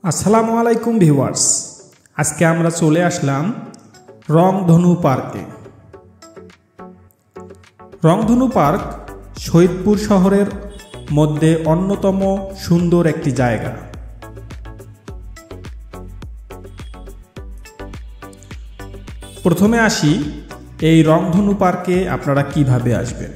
আসসালামু আলাইকুম ভিউয়ার্স, আজকে আমরা চলে আসলাম রংধনু পার্কে। রংধনু পার্ক শহীদপুর শহরের মধ্যে অন্যতম সুন্দর একটি জায়গা। প্রথমে আসি এই রংধনু পার্কে আপনারা কিভাবে আসবেন।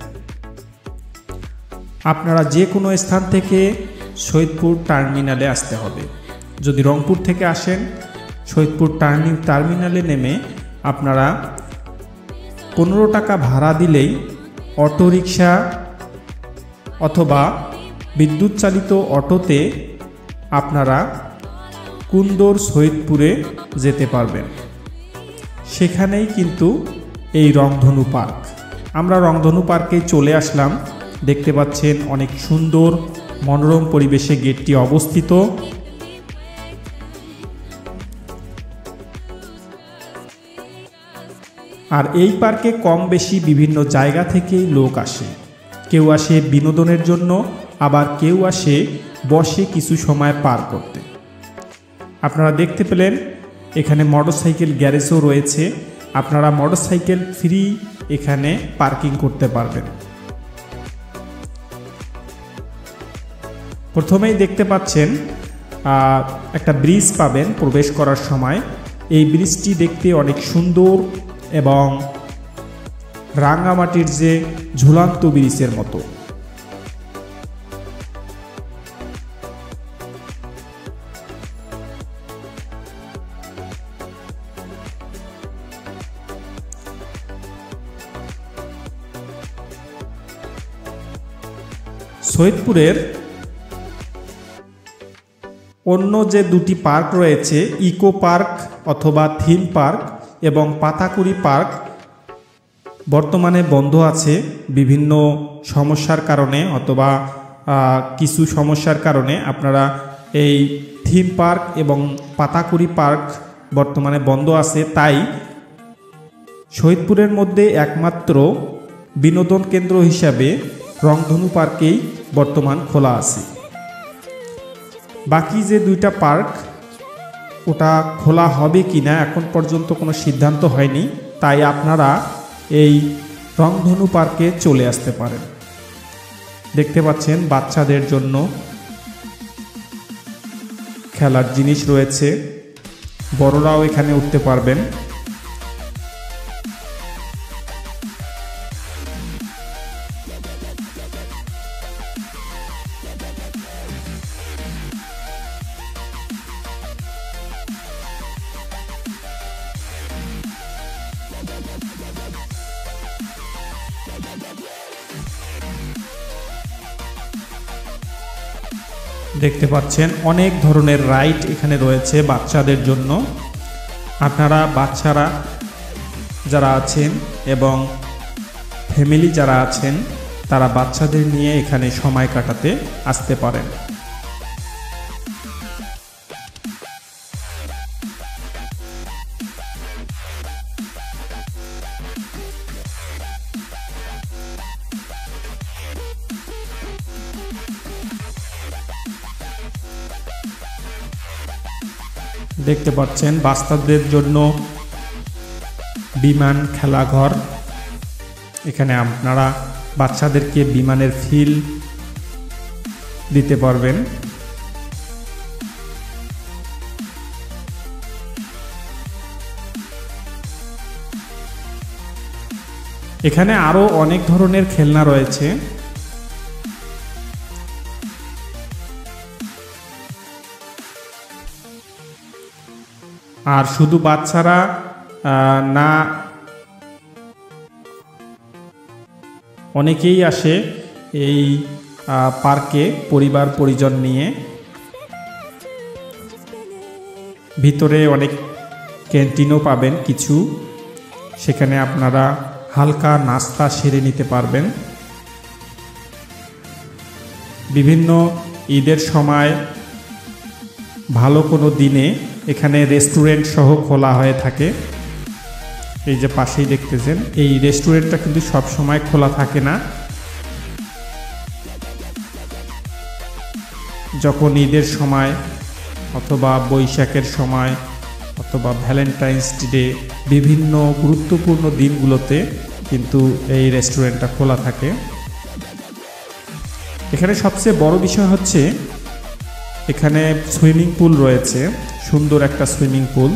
আপনারা যে কোনো স্থান থেকে শহীদপুর টার্মিনালে আসতে হবে। যদি রংপুর থেকে আসেন, শহীদপুর টার্মিনালে নেমে আপনারা 15 টাকা ভাড়া দিলেই অটোরিকশা অথবা বিদ্যুৎ চালিত অটোতে আপনারা কুন্দর শহীদপুরে যেতে পারবেন। সেখানেই কিন্তু এই রংধনু পার্ক। আমরা রংধনু পার্কে চলে আসলাম। দেখতে পাচ্ছেন অনেক সুন্দর মনোরম পরিবেশে গেটটি অবস্থিত। আর এই পার্কে কম বেশি বিভিন্ন জায়গা থেকেই লোক আসে। কেউ আসে বিনোদনের জন্য, আবার কেউ আসে বসে কিছু সময় পার করতে। আপনারা দেখতে পেলেন এখানে মোটরসাইকেল গ্যারেজও রয়েছে। আপনারা মোটরসাইকেল ফ্রি এখানে পার্কিং করতে পারবেন। প্রথমেই দেখতে পাচ্ছেন একটা ব্রিজ পাবেন প্রবেশ করার সময়। এই ব্রিজটি দেখতে অনেক সুন্দর এবং রাঙামাটির যে ঝুলন্ত ব্রিজের মতো। শহীদপুরের অন্য যে দুটি পার্ক রয়েছে, ইকো পার্ক অথবা থিম পার্ক এবং পাতাকুড়ি পার্ক, বর্তমানে বন্ধ আছে বিভিন্ন সমস্যার কারণে অথবা কিছু সমস্যার কারণে। আপনারা এই থিম পার্ক এবং পাতাকুড়ি পার্ক বর্তমানে বন্ধ আছে। তাই শহীদপুরের মধ্যে একমাত্র বিনোদন কেন্দ্র হিসাবে রংধনু পার্কেই বর্তমান খোলা আছে। বাকি যে দুইটা পার্ক ওটা খোলা হবে কিনা এখন পর্যন্ত কোনো সিদ্ধান্ত হয়নি। তাই আপনারা এই রংধনু পার্কে চলে আসতে পারেন। দেখতে পাচ্ছেন বাচ্চাদের জন্য খেলার জিনিস রয়েছে, বড়রাও এখানে উঠতে পারবেন। দেখতে পাচ্ছেন অনেক ধরনের রাইড এখানে রয়েছে বাচ্চাদের জন্য। আপনারা বাচ্চারা যারা আছেন এবং ফ্যামিলি যারা আছেন তারা বাচ্চাদের নিয়ে এখানে সময় কাটাতে আসতে পারেন। দেখতে পাচ্ছেন বাচ্চাদের জন্য বিমান খেলাঘর। এখানে আপনারা বাচ্চাদেরকে বিমানের ফিল দিতে পারবেন। এখানে আরো অনেক ধরনের খেলনা রয়েছে। আর শুধু বাচ্চারা না, অনেকেই আসে এই পার্কে পরিবার পরিজন নিয়ে। ভিতরে অনেক ক্যান্টিনও পাবেন কিছু, সেখানে আপনারা হালকা নাস্তা সেরে নিতে পারবেন। বিভিন্ন ঈদের সময় ভালো কোনো দিনে এখানে রেস্টুরেন্ট সহ খোলা হয়ে থাকে। এই যে পাশেই দেখতেছেন, এই রেস্টুরেন্টটা কিন্তু সব সময় খোলা থাকে না। যখন ঈদের সময় অথবা বৈশাখের সময় অথবা ভ্যালেন্টাইন্স ডে বিভিন্ন গুরুত্বপূর্ণ দিনগুলোতে কিন্তু এই রেস্টুরেন্টটা খোলা থাকে। এখানে সবচেয়ে বড় বিষয় হচ্ছে এখানে সুইমিং পুল রয়েছে, সুন্দর একটা সুইমিং পুল।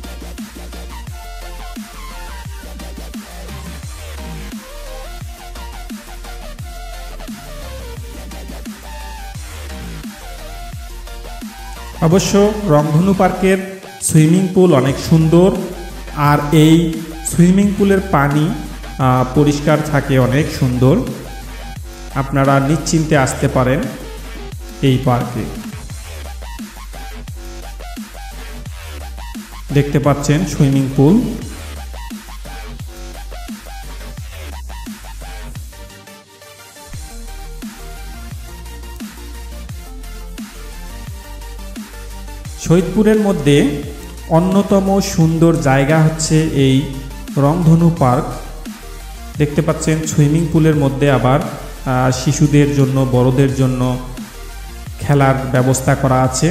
অবশ্য রংধনু পার্কের সুইমিং পুল অনেক সুন্দর, আর এই সুইমিং পুলের পানি পরিষ্কার থাকে, অনেক সুন্দর। আপনারা নিশ্চিন্তে আসতে পারেন এই পার্কে। দেখতে পাচ্ছেন সুইমিং পুল। শহীদপুরের মধ্যে অন্যতম সুন্দর জায়গা হচ্ছে এই রংধনু পার্ক। দেখতে পাচ্ছেন সুইমিং পুলের মধ্যে আবার শিশুদের জন্য, বড়দের জন্য খেলার ব্যবস্থা করা আছে।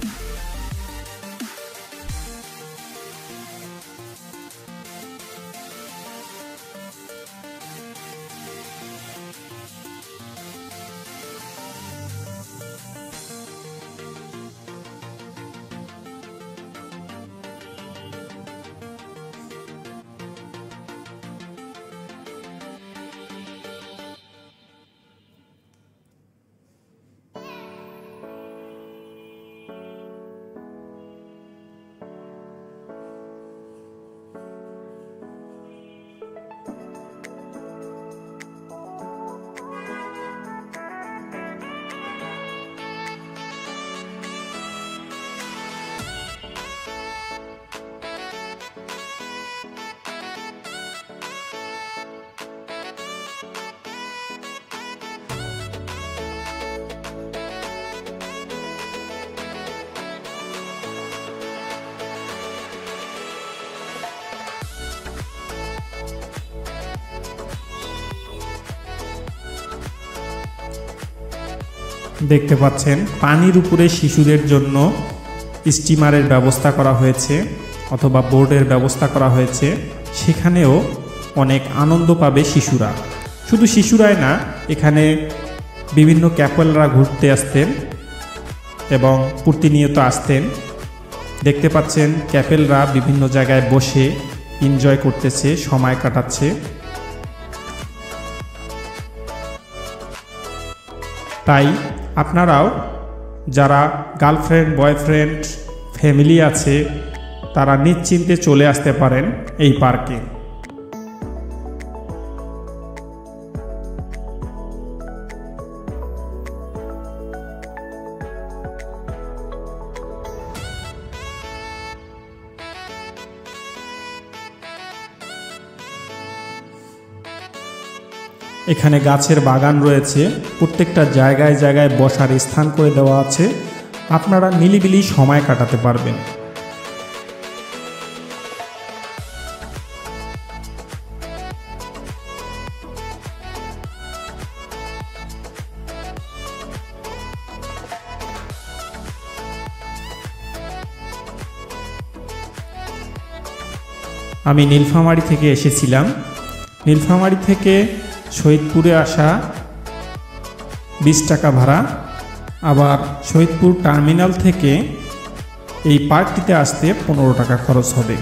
দেখতে পাচ্ছেন পানির উপরে শিশুদের জন্য স্টিমারের ব্যবস্থা করা হয়েছে অথবা বোর্ডের ব্যবস্থা করা হয়েছে। সেখানেও অনেক আনন্দ পাবে শিশুরা। শুধু শিশুরাই না, এখানে বিভিন্ন ক্যাপেলরা ঘুরতে আসতেন এবং প্রতিনিয়ত আসতেন। দেখতে পাচ্ছেন ক্যাপেলরা বিভিন্ন জায়গায় বসে এনজয় করতেছে, সময় কাটাচ্ছে। তাই আপনারাও যারা গার্লফ্রেন্ড, বয়ফ্রেন্ড, ফ্যামিলি আছে, তারা নিশ্চিন্তে চলে আসতে পারেন এই পার্কে। এখানে গাছের বাগান রয়েছে, প্রত্যেকটা জায়গায় জায়গায় বসার স্থান করে দেওয়া আছে। আপনারা নিলিবিলি সময় কাটাতে পারবেন। আমি নীলফামারী থেকে এসেছিলাম। নীলফামারী থেকে শহীদপুরে আসা 20 টাকা ভাড়া, আবার শহীদপুর টার্মিনাল থেকে এই পার্কটিতে আসতে 15 টাকা খরচ হবে।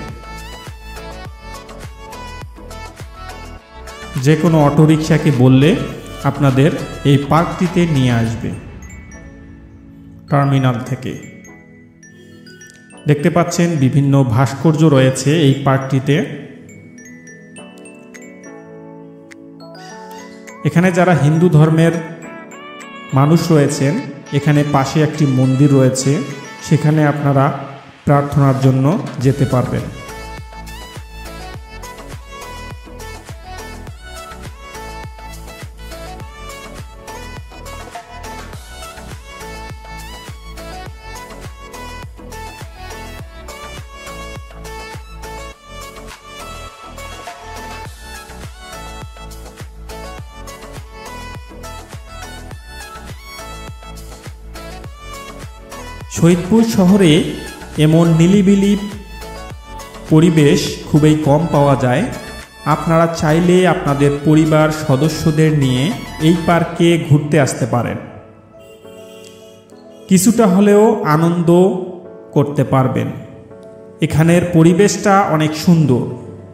যে কোনো অটোরিকশাকে বললে আপনাদের এই পার্কটিতে নিয়ে আসবে টার্মিনাল থেকে। দেখতে পাচ্ছেন বিভিন্ন ভাস্কর্য রয়েছে এই পার্কটিতে। এখানে যারা হিন্দু ধর্মের মানুষ রয়েছেন, এখানে পাশে একটি মন্দির রয়েছে, সেখানে আপনারা প্রার্থনার জন্য যেতে পারবেন। শহীদপুর শহরে এমন নিলিবিলি পরিবেশ খুবই কম পাওয়া যায়। আপনারা চাইলে আপনাদের পরিবার সদস্যদের নিয়ে এই পার্কে ঘুরতে আসতে পারেন। কিছুটা হলেও আনন্দ করতে পারবেন। এখানের পরিবেশটা অনেক সুন্দর।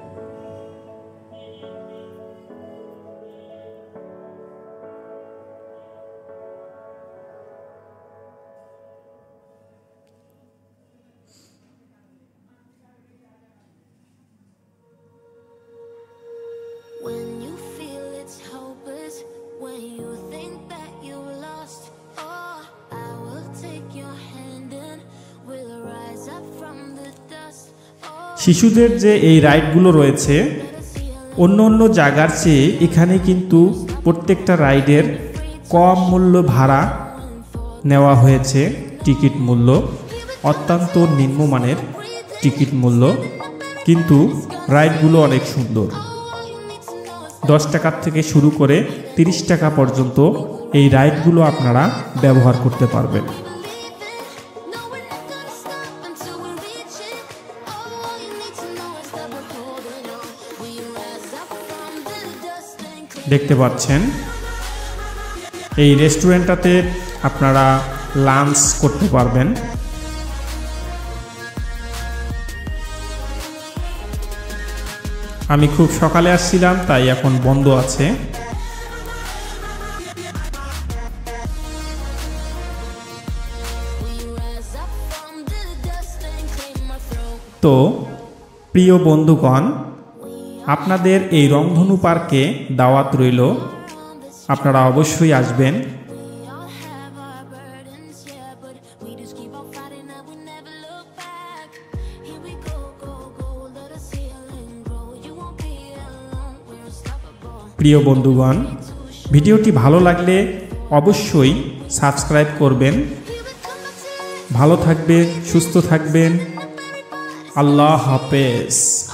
When you feel it's hopeless, when you think that you've lost, oh, I will take your hand and we'll rise up from the dust. শিশুদের যে এই রাইডগুলো রয়েছে অন্য অন্য জায়গার চেয়ে এখানে কিন্তু প্রত্যেকটা রাইডের কম মূল্য ভাড়া নেওয়া হয়েছে। টিকিট মূল্য অত্যন্ত নিম্নমানের টিকিট মূল্য, কিন্তু রাইডগুলো অনেক সুন্দর। 10 টাকা থেকে শুরু করে 30 টাকা পর্যন্ত এই রাইডগুলো আপনারা ব্যবহার করতে পারবেন। দেখতে পাচ্ছেন এই রেস্টুরেন্টটাতে আপনারা লাঞ্চ করতে পারবেন। আমি খুব সকালে আসছিলাম, তাই এখন বন্ধ আছে। তো প্রিয় বন্ধুগণ, আপনাদের এই রংধনু পার্কে দাওয়াত রইল, আপনারা অবশ্যই আসবেন। প্রিয় বন্ধুগণ, ভিডিওটি ভালো লাগলে অবশ্যই সাবস্ক্রাইব করবেন। ভালো থাকবেন, সুস্থ থাকবেন। আল্লাহ হাফেজ।